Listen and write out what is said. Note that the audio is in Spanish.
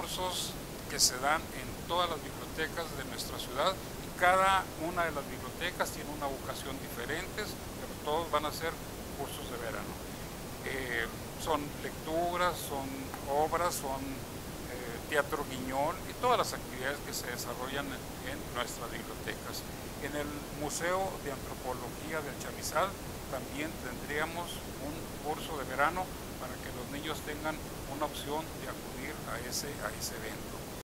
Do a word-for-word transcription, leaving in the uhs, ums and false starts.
cursos que se dan en todas las bibliotecas de nuestra ciudad. Cada una de las bibliotecas tiene una vocación diferente, pero todos van a ser cursos de verano. Eh, son lecturas, son obras, son eh, teatro guiñol y todas las actividades que se desarrollan en, en nuestras bibliotecas. En el Museo de Antropología del Chamizal también tendríamos un curso de verano para que los niños tengan una opción de acudir a ese, a ese evento.